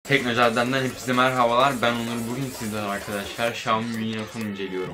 Teknocaddem'den hepinize merhabalar. Ben Onur. Bugün sizden arkadaşlar Xiaomi Mi Note'u inceliyorum.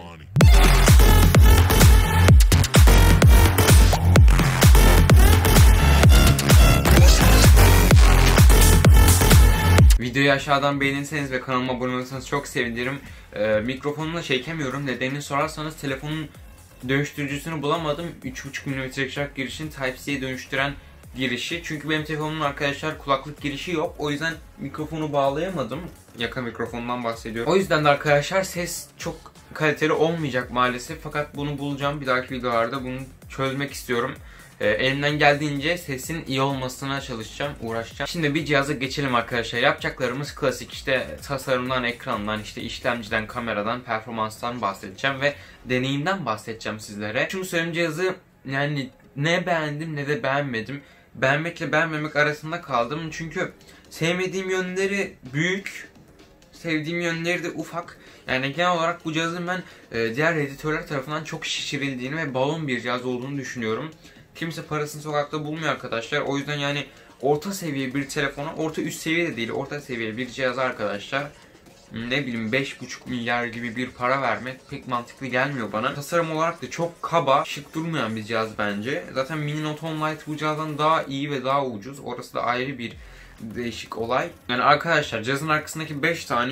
Videoyu aşağıdan beğenirseniz ve kanalıma abone olursanız çok sevinirim. Mikrofonla çekemiyorum. Nedenini sorarsanız telefonun dönüştürücüsünü bulamadım. 3.5 mm jack girişini Type-C'ye dönüştüren girişi. Çünkü benim telefonumun arkadaşlar kulaklık girişi yok. O yüzden mikrofonu bağlayamadım. Yaka mikrofonundan bahsediyorum. O yüzden de arkadaşlar ses çok kaliteli olmayacak maalesef. Fakat bunu bulacağım. Bir dahaki videolarda bunu çözmek istiyorum. Elimden geldiğince sesin iyi olmasına çalışacağım, uğraşacağım. Şimdi bir cihaza geçelim arkadaşlar. Yapacaklarımız klasik, işte tasarımdan, ekrandan, işte işlemciden, kameradan, performanstan bahsedeceğim ve deneyimden bahsedeceğim sizlere. Şunu söyleyeyim, cihazı yani ne beğendim ne de beğenmedim. Beğenmekle beğenmemek arasında kaldım. Çünkü sevmediğim yönleri büyük, sevdiğim yönleri de ufak. Yani genel olarak bu cihazın ben diğer editörler tarafından çok şişirildiğini ve balon bir cihaz olduğunu düşünüyorum. Kimse parasını sokakta bulmuyor arkadaşlar. O yüzden yani orta seviye bir telefona, orta üst seviye de değil, orta seviye bir cihaz arkadaşlar, ne bileyim 5,5 milyar gibi bir para vermek pek mantıklı gelmiyor bana. Tasarım olarak da çok kaba, şık durmayan bir cihaz bence. Zaten Mi Note 10 Lite bu cihazdan daha iyi ve daha ucuz. Orası da ayrı bir değişik olay. Yani arkadaşlar cihazın arkasındaki 5 tane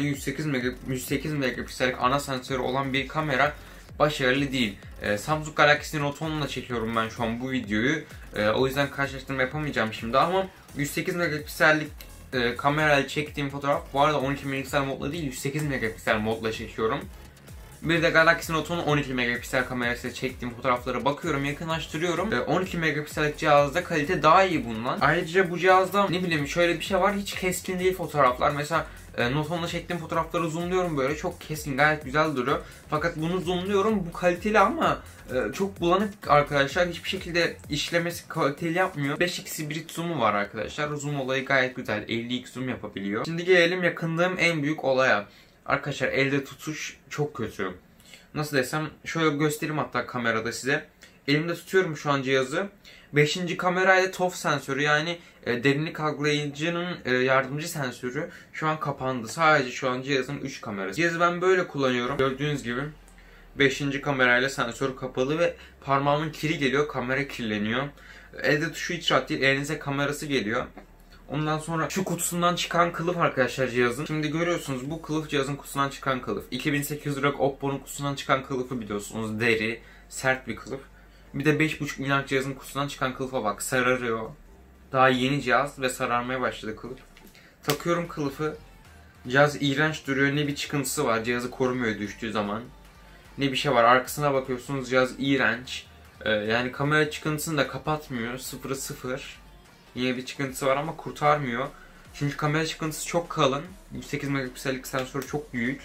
108 megapiksellik ana sensörü olan bir kamera başarılı değil. Samsung Galaxy Note 10 ile çekiyorum ben şu an bu videoyu. O yüzden karşılaştırma yapamayacağım şimdi ama 108 megapiksellik kamerayla çektiğim fotoğraf, bu arada 12 megapiksel modla değil 108 megapiksel modla çekiyorum. Bir de Galaxy Note 10 12 megapiksel kamerasıyla çektiğim fotoğraflara bakıyorum, yakınlaştırıyorum. 12 megapiksellik cihazda kalite daha iyi bundan. Ayrıca bu cihazda ne bileyim şöyle bir şey var, hiç keskin değil fotoğraflar. Mesela Note 10'da çektiğim fotoğrafları zoomluyorum, böyle çok keskin, gayet güzel duruyor. Fakat bunu zoomluyorum, bu kaliteli ama çok bulanık arkadaşlar. Hiçbir şekilde işlemesi kaliteli yapmıyor. 5x hibrit zoom'u var arkadaşlar. Zoom olayı gayet güzel. 50x zoom yapabiliyor. Şimdi gelelim yakındığım en büyük olaya. Arkadaşlar elde tutuş çok kötü. Nasıl desem, şöyle göstereyim hatta kamerada size. Elimde tutuyorum şu an cihazı. 5. kamerayla ToF sensörü, yani derinlik algılayıcının yardımcı sensörü şu an kapandı. Sadece şu an cihazın 3 kamerası. Cihazı ben böyle kullanıyorum. Gördüğünüz gibi 5. kamerayla sensör kapalı ve parmağımın kiri geliyor, kamera kirleniyor. Elde tuşu hiç rahat değil, elinize kamerası geliyor. Ondan sonra şu kutusundan çıkan kılıf arkadaşlar cihazın. Şimdi görüyorsunuz, bu kılıf cihazın kutusundan çıkan kılıf. 2800 lira Oppo'nun kutusundan çıkan kılıfı biliyorsunuz. Deri, sert bir kılıf. Bir de 5,5 milyar cihazın kutusundan çıkan kılıfa bak, sararıyor. Daha yeni cihaz ve sararmaya başladı kılıf. Takıyorum kılıfı. Cihaz iğrenç duruyor, ne bir çıkıntısı var, cihazı korumuyor düştüğü zaman. Ne bir şey var, arkasına bakıyorsunuz cihaz iğrenç. Yani kamera çıkıntısını da kapatmıyor, 0'ı 0. Yine bir çıkıntısı var ama kurtarmıyor. Çünkü kamera çıkıntısı çok kalın. 108 megapiksellik sensör çok büyük.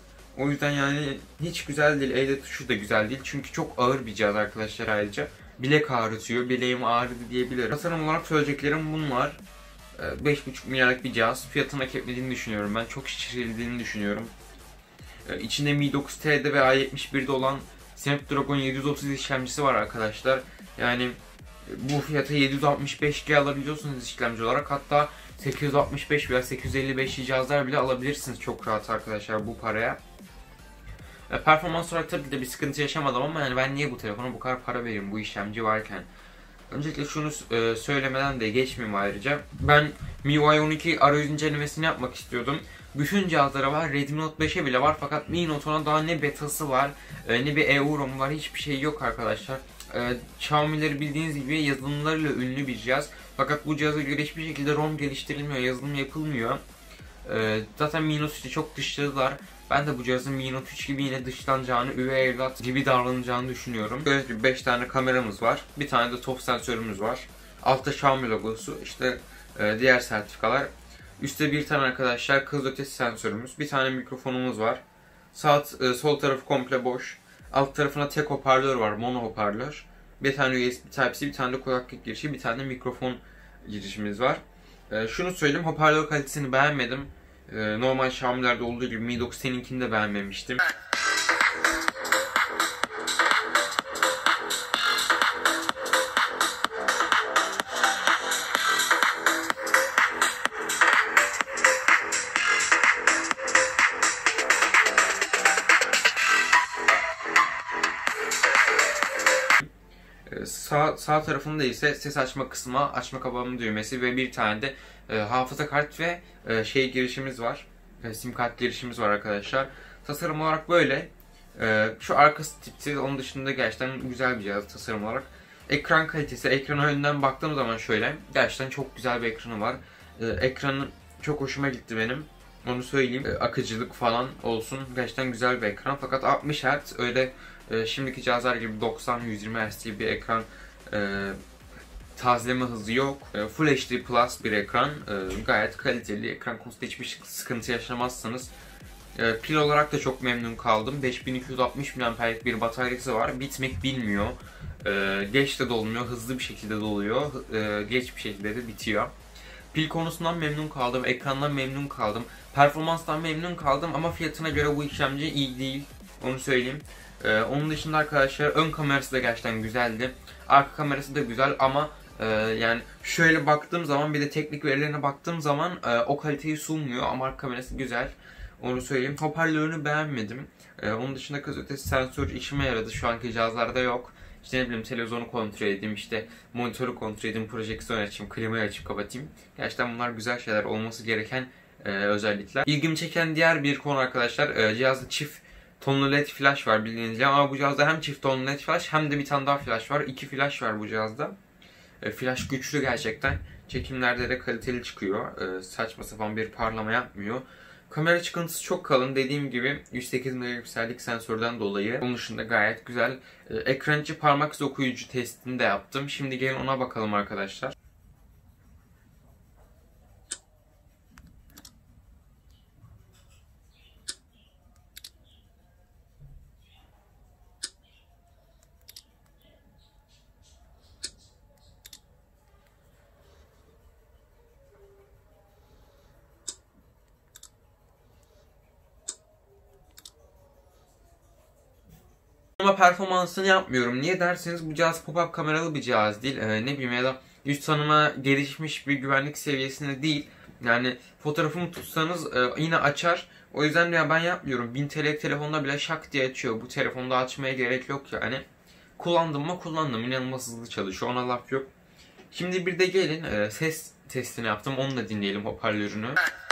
O yüzden yani hiç güzel değil. Elde tuşu da güzel değil. Çünkü çok ağır bir cihaz arkadaşlar ayrıca. Bilek ağrıtıyor. Bileğim ağrıdı diyebilirim. Tasarım olarak söyleyeceklerim bunlar. 5,5 milyarlık bir cihaz. Fiyatını hak etmediğini düşünüyorum ben. Çok şişirildiğini düşünüyorum. İçinde Mi 9T'de ve A71'de olan Snapdragon 730 işlemcisi var arkadaşlar. Yani bu fiyata 765G alabiliyorsunuz işlemci olarak. Hatta 865 veya 855 cihazlar bile alabilirsiniz çok rahat arkadaşlar bu paraya. Performans olarak tabii de bir sıkıntı yaşamadım ama yani ben niye bu telefona bu kadar para vereyim bu işlemci varken? Öncelikle şunu söylemeden de geçmeyeyim ayrıca. Ben MIUI 12 arayüz incelemesini yapmak istiyordum. Bütün cihazlara var, Redmi Note 5'e bile var, fakat Mi Note 10'a daha ne betası var, ne bir EU-ROM var, hiçbir şey yok arkadaşlar. Xiaomi'leri bildiğiniz gibi yazılımlarıyla ünlü bir cihaz. Fakat bu cihaza göre hiçbir şekilde ROM geliştirilmiyor, yazılım yapılmıyor. Zaten Mi Note 3'ü çok dışladılar. Ben de bu cihazın Mi Note 3 gibi yine dışlanacağını, üvey evlat gibi davranacağını düşünüyorum. Böyle 5 tane kameramız var. Bir tane de ToF sensörümüz var. Altta Xiaomi logosu, işte diğer sertifikalar. Üstte bir tane arkadaşlar kız ötesi sensörümüz. Bir tane mikrofonumuz var. Sol tarafı komple boş. Alt tarafına tek hoparlör var, mono hoparlör. Bir tane USB Type-C, bir tane de kulaklık girişi, bir tane de mikrofon girişimiz var. Şunu söyleyeyim, hoparlör kalitesini beğenmedim. Normal Xiaomi'lerde olduğu gibi Mi 9T'ninkini de beğenmemiştim. Sağ tarafında ise ses açma kısmı, açma kapama düğmesi ve bir tane de hafıza kart ve şey girişimiz var. Sim kart girişimiz var arkadaşlar. Tasarım olarak böyle. Şu arkası tipsiz, onun dışında gerçekten güzel bir cihaz tasarım olarak. Ekran kalitesi, ekrana önden baktığım zaman şöyle, gerçekten çok güzel bir ekranı var. Ekranı çok hoşuma gitti benim. Onu söyleyeyim. Akıcılık falan olsun. Gerçekten güzel bir ekran. Fakat 60 Hz öyle şimdiki cihazlar gibi 90-120 Hz bir ekran tazeleme hızı yok. Full HD Plus bir ekran. Gayet kaliteli. Ekran konusunda hiçbir sıkıntı yaşamazsanız. Pil olarak da çok memnun kaldım. 5260 mAh'lik bir bataryası var. Bitmek bilmiyor. Geç de dolmuyor. Hızlı bir şekilde doluyor. Geç bir şekilde de bitiyor. Pil konusundan memnun kaldım. Ekrandan memnun kaldım. Performanstan memnun kaldım ama fiyatına göre bu işlemci iyi değil. Onu söyleyeyim. Onun dışında arkadaşlar ön kamerası da gerçekten güzeldi. Arka kamerası da güzel ama yani şöyle baktığım zaman, bir de teknik verilerine baktığım zaman o kaliteyi sunmuyor ama arka kamerası güzel. Onu söyleyeyim. Hoparlörünü beğenmedim. Onun dışında kız ötesi sensör işime yaradı. Şu anki cihazlarda yok. İşte ne bileyim, televizyonu kontrol edeyim, işte monitörü kontrol edeyim, projeksiyon açayım, klimayı açıp kapatayım. Gerçekten bunlar güzel şeyler, olması gereken özellikler. İlgimi çeken diğer bir konu arkadaşlar, cihazda çift tonlu led flash var bildiğiniz gibi, ama bu cihazda hem çift tonlu led flash hem de bir tane daha flash var. 2 flash var bu cihazda. Flash güçlü gerçekten. Çekimlerde de kaliteli çıkıyor. Saçma sapan bir parlama yapmıyor. Kamera çıkıntısı çok kalın, dediğim gibi 108 megapiksellik sensörden dolayı. Onun dışında gayet güzel. Ekran içi parmak izi okuyucu testini de yaptım. Şimdi gelin ona bakalım arkadaşlar. Ama performansını yapmıyorum. Niye derseniz bu cihaz pop-up kameralı bir cihaz değil. Ne bileyim, ya da yüz tanıma gelişmiş bir güvenlik seviyesinde değil. Yani fotoğrafımı tutsanız yine açar. O yüzden ya ben yapmıyorum. 1000 TL'lik telefonda bile şak diye açıyor. Bu telefonda açmaya gerek yok yani. Kullandım mı kullandım. İnanılmaz hızlı çalışıyor. Ona laf yok. Şimdi bir de gelin ses testini yaptım. Onu da dinleyelim, hoparlörünü.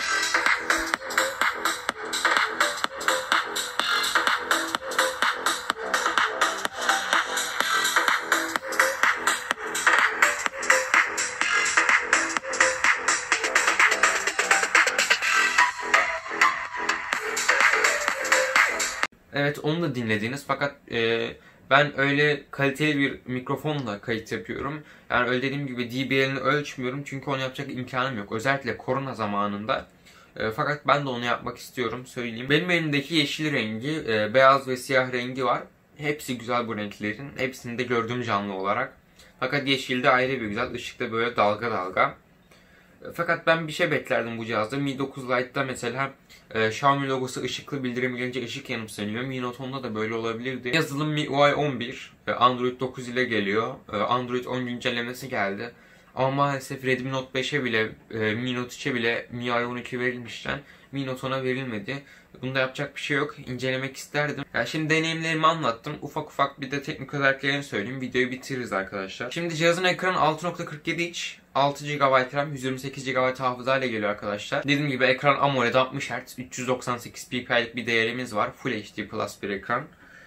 Evet, onu da dinlediniz fakat ben öyle kaliteli bir mikrofonla kayıt yapıyorum. Yani öyle dediğim gibi DBL'ini ölçmüyorum çünkü onu yapacak imkanım yok. Özellikle korona zamanında. Fakat ben de onu yapmak istiyorum, söyleyeyim. Benim elimdeki yeşil rengi, beyaz ve siyah rengi var. Hepsi güzel bu renklerin. Hepsini de gördüm canlı olarak. Fakat yeşil de ayrı bir güzel. Işıkta böyle dalga dalga. Fakat ben bir şey beklerdim bu cihazda. Mi 9 Lite'da mesela Xiaomi logosu ışıklı, bildirim gelince ışık yanıp sönüyor. Mi Note 10'da da böyle olabilirdi. Yazılım MIUI 11, Android 9 ile geliyor. Android 10 güncellemesi geldi. Ama maalesef Redmi Note 5'e bile, Mi Note 3'e bile MIUI 12 verilmişken Mi Note 10'a verilmedi. Bunda yapacak bir şey yok. İncelemek isterdim. Yani şimdi deneyimlerimi anlattım. Ufak ufak bir de teknik özelliklerini söyleyeyim. Videoyu bitiririz arkadaşlar. Şimdi cihazın ekranı 6.47 inç. 6 GB RAM, 128 GB hafıza ile geliyor arkadaşlar. Dediğim gibi ekran AMOLED 60 Hz, 398 ppi'lik bir değerimiz var. Full HD Plus bir ekran.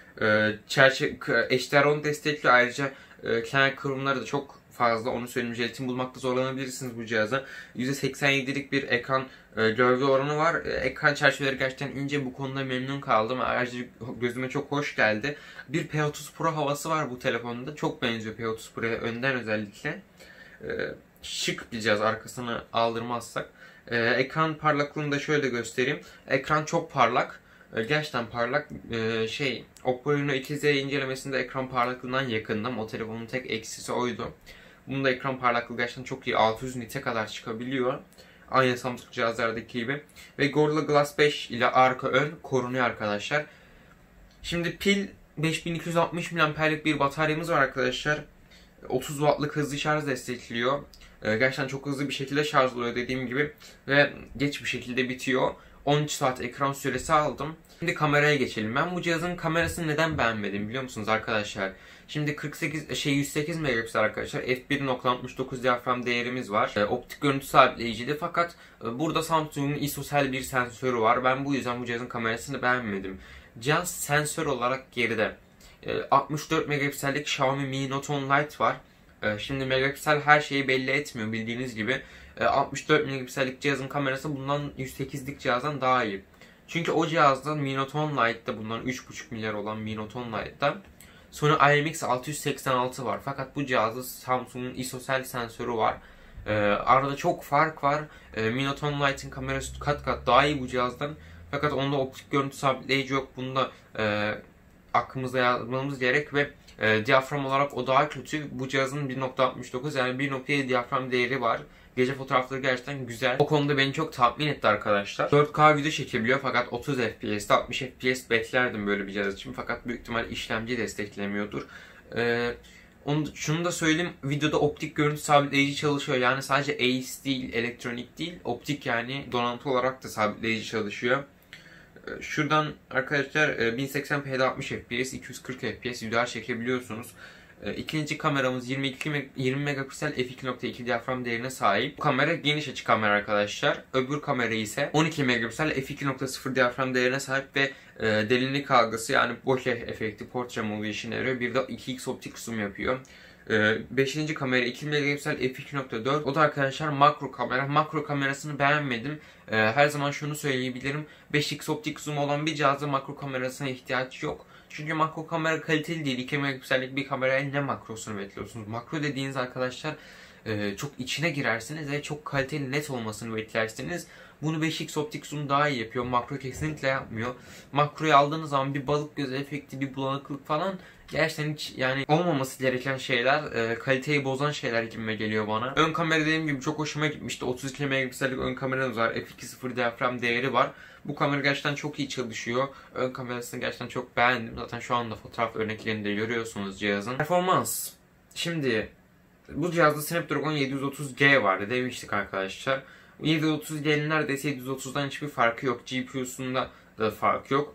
HDR10 destekli, ayrıca kenar kırılımları da çok fazla, onu söyleyeyim. Jelatin bulmakta zorlanabilirsiniz bu cihaza. %87'lik bir ekran gövde oranı var. Ekran çerçeveleri gerçekten ince, bu konuda memnun kaldım. Ayrıca gözüme çok hoş geldi. Bir P30 Pro havası var bu telefonda. Çok benziyor P30 Pro'ya önden özellikle. Şık bir cihaz arkasını aldırmazsak. Ekran parlaklığını da şöyle göstereyim. Ekran çok parlak. Gerçekten parlak. Oppo Reno 2Z incelemesinde ekran parlaklığından yakındım. O telefonun tek eksisi oydu. Bunda ekran parlaklığı gerçekten çok iyi. 600 nit'e kadar çıkabiliyor. Aynı Samsung cihazlardaki gibi. Ve Gorilla Glass 5 ile arka ön korunuyor arkadaşlar. Şimdi pil 5260 mAh'lik bir bataryamız var arkadaşlar. 30 wattlık hızlı şarj destekliyor. Gerçekten çok hızlı bir şekilde şarj oluyor dediğim gibi ve geç bir şekilde bitiyor. 13 saat ekran süresi aldım. Şimdi kameraya geçelim. Ben bu cihazın kamerasını neden beğenmedim biliyor musunuz arkadaşlar? Şimdi 108 megapiksel arkadaşlar. f1.69 diyafram değerimiz var. Optik görüntü sabitleyiciydi fakat burada Samsung'un ISOCELL bir sensörü var. Ben bu yüzden bu cihazın kamerasını beğenmedim. Cihaz sensör olarak geride. 64 megapiksellik Xiaomi Mi Note 10 Lite var. Şimdi megapiksel her şeyi belli etmiyor bildiğiniz gibi. 64 megapiksellik cihazın kamerası bundan 108'lik cihazdan daha iyi. Çünkü o cihazda Mi Note 10 Lite'da bundan 3,5 milyar olan Mi Note 10 Lite'da Sony IMX686 var. Fakat bu cihazda Samsung'un ISOCELL sensörü var. Arada çok fark var. Mi Note 10 Lite'in kamerası kat kat daha iyi bu cihazdan. Fakat onda optik görüntü sabitleyici yok. Bunda aklımızda yazmamız gerek ve diyafram olarak o daha kötü. Bu cihazın 1.69 yani 1.7 diyafram değeri var. Gece fotoğrafları gerçekten güzel. O konuda beni çok tatmin etti arkadaşlar. 4K video çekebiliyor fakat 30 FPS'te 60 FPS beklerdim böyle bir cihaz için. Fakat büyük ihtimal işlemci desteklemiyordur. Şunu da söyleyeyim, videoda optik görüntü sabitleyici çalışıyor. Yani sadece AIS değil, elektronik değil, optik yani donanımlı olarak da sabitleyici çalışıyor. Şuradan arkadaşlar 1080p'de 60 fps, 240 fps videolar çekebiliyorsunuz. İkinci kameramız 20 megapiksel f2.2 diyafram değerine sahip. Bu kamera geniş açı kamera arkadaşlar. Öbür kamera ise 12 megapiksel f2.0 diyafram değerine sahip ve derinlik algısı yani bokeh efekti, portrait mode işine yarıyor. Bir de 2x optik zoom yapıyor. Beşinci kamera 2 megapiksel f2.4. O da arkadaşlar makro kamera. Makro kamerasını beğenmedim. Her zaman şunu söyleyebilirim. 5x optik zoom olan bir cihazda makro kamerasına ihtiyaç yok. Çünkü makro kamera kaliteli değil. 2 megapiksellik bir kameraya ne makrosunu bekliyorsunuz? Makro dediğiniz arkadaşlar çok içine girersiniz ve çok kaliteli net olmasını beklersiniz. Bunu 5x optik zoom daha iyi yapıyor. Makro kesinlikle yapmıyor. Makroyu aldığınız zaman bir balık gözü efekti, bir bulanıklık falan gerçekten hiç yani olmaması gereken şeyler, kaliteyi bozan şeyler gibime geliyor bana. Ön kamera dediğim gibi çok hoşuma gitmişti. 32 megapiksellik ön kameramız var. f2.0 diyafram değeri var. Bu kamera gerçekten çok iyi çalışıyor. Ön kamerasını gerçekten çok beğendim. Zaten şu anda fotoğraf örneklerini de görüyorsunuz cihazın. Performans. Şimdi bu cihazda Snapdragon 730G vardı demiştik arkadaşlar. 730G'nin neredeyse 730'dan hiçbir farkı yok. GPU'sunda da fark yok.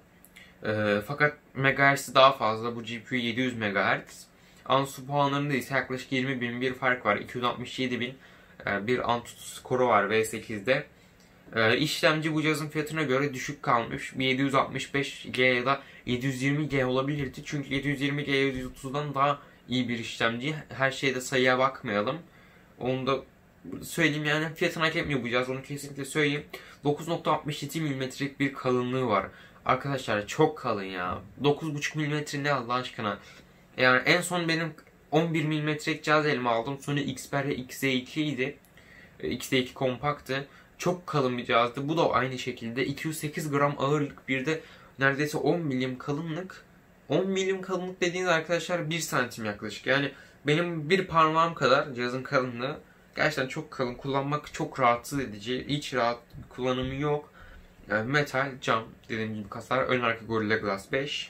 Fakat MHz'i daha fazla. Bu GPU 700 MHz. Antutu puanlarında ise yaklaşık 20.000 bir fark var. 267.000 bir Antutu skoru var V8'de. İşlemci bu cihazın fiyatına göre düşük kalmış. Bir 765G ya da 720G olabilirdi. Çünkü 720G 730'dan daha iyi bir işlemci. Her şeyde sayıya bakmayalım. Onu da söyleyeyim yani fiyatını hak etmiyor bu cihaz. Onu kesinlikle söyleyeyim. 9.67 mm'lik bir kalınlığı var. Arkadaşlar çok kalın ya. 9.5 mm ne Allah aşkına. Yani en son benim 11 mm'lik cihaz elime aldım. Sonra Xperia XZ2 idi. XZ2 kompaktı. Çok kalın bir cihazdı. Bu da aynı şekilde 208 gram ağırlık, bir de neredeyse 10 milim kalınlık. 10 milim kalınlık dediğiniz arkadaşlar 1 santim yaklaşık. Yani benim bir parmağım kadar cihazın kalınlığı. Gerçekten çok kalın. Kullanmak çok rahatsız edici. Hiç rahat bir kullanımı yok. Yani metal, cam dediğim gibi kasar. Ön arka Gorilla Glass 5.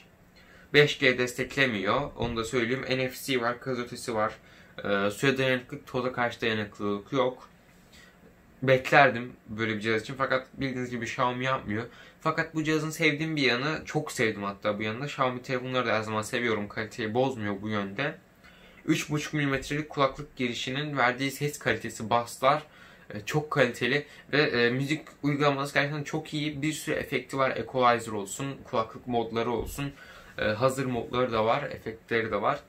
5G desteklemiyor. Onu da söyleyeyim. NFC var, kaz ötesi var. Suya dayanıklılık, toza karşı dayanıklılık yok. Beklerdim böyle bir cihaz için fakat bildiğiniz gibi Xiaomi yapmıyor. Fakat bu cihazın sevdiğim bir yanı, çok sevdim hatta bu yanında. Xiaomi telefonları da her zaman seviyorum. Kaliteyi bozmuyor bu yönde. 3.5 mm'lik kulaklık girişinin verdiği ses kalitesi, basslar çok kaliteli ve müzik uygulaması gerçekten çok iyi. Bir sürü efekti var. Equalizer olsun, kulaklık modları olsun. Hazır modları da var, efektleri de var.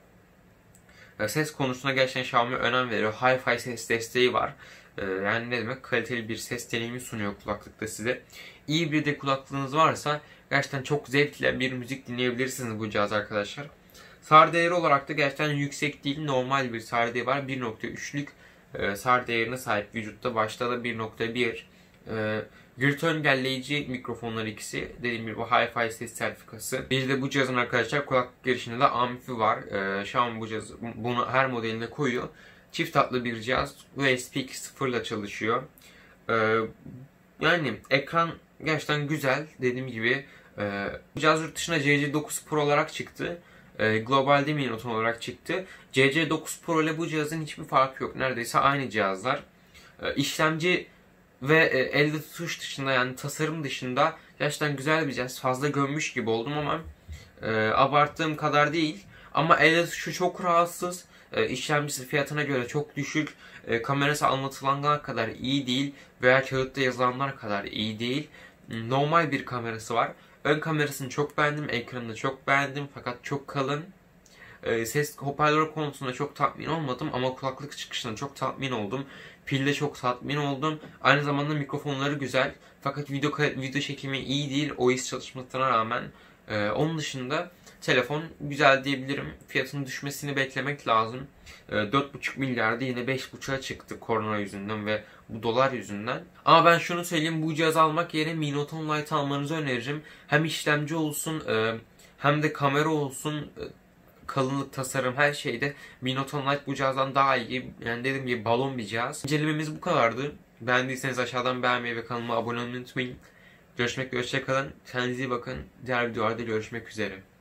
Ses konusuna gerçekten Xiaomi önem veriyor. Hi-Fi ses desteği var. Yani ne demek? Kaliteli bir ses deneyimi sunuyor kulaklıkta size. İyi bir de kulaklığınız varsa gerçekten çok zevkle bir müzik dinleyebilirsiniz bu cihaz arkadaşlar. SAR değeri olarak da gerçekten yüksek değil. Normal bir SAR değeri var. 1.3'lük SAR değerine sahip vücutta. Başta da 1.1. Gürültü engelleyici mikrofonlar ikisi. Dediğim gibi bu Hi-Fi ses sertifikası. Bir de bu cihazın arkadaşlar kulaklık girişinde de amfi var. Xiaomi bu cihaz bunu her modelinde koyuyor. Çift hatlı bir cihaz. USB 2.0 ile çalışıyor. Yani ekran gerçekten güzel. Dediğim gibi bu cihaz yurt dışına CC9 Pro olarak çıktı. Globalde Mi Note 10 olarak çıktı. CC9 Pro ile bu cihazın hiçbir farkı yok. Neredeyse aynı cihazlar. İşlemci ve elde tutuş dışında, yani tasarım dışında gerçekten güzel bir cihaz. Fazla gömmüş gibi oldum ama abarttığım kadar değil. Ama elde tutuşu çok rahatsız. İşlemcisi fiyatına göre çok düşük. Kamerası anlatılanlar kadar iyi değil. Veya kağıtta yazılanlar kadar iyi değil. Normal bir kamerası var. Ön kamerasını çok beğendim. Ekranını çok beğendim. Fakat çok kalın. Ses hoparlör konusunda çok tatmin olmadım ama kulaklık çıkışında çok tatmin oldum. Pilde çok tatmin oldum. Aynı zamanda mikrofonları güzel. Fakat video çekimi iyi değil. OIS çalışmasına rağmen. Onun dışında telefon güzel diyebilirim. Fiyatının düşmesini beklemek lazım. 4,5 milyarda yine 5,5'a çıktı korona yüzünden ve bu dolar yüzünden. Ama ben şunu söyleyeyim, bu cihazı almak yerine Mi Note 10 Lite almanızı öneririm. Hem işlemci olsun hem de kamera olsun, kalınlık, tasarım, her şeyde Mi Note 10 Lite bu cihazdan daha iyi. Yani dediğim gibi balon bir cihaz. İncelememiz bu kadardı. Beğendiyseniz aşağıdan beğenmeyi ve kanalıma abone olmayı unutmayın. Görüşmek üzere, hoşça kalın. Kendinize iyi bakın. Diğer videolarda görüşmek üzere.